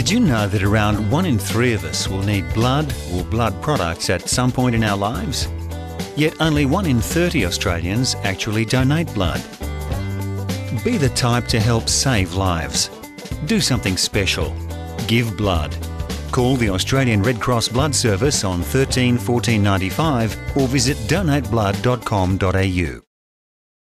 Did you know that around 1 in 3 of us will need blood or blood products at some point in our lives? Yet only 1 in 30 Australians actually donate blood. Be the type to help save lives. Do something special. Give blood. Call the Australian Red Cross Blood Service on 13 14 95 or visit donateblood.com.au.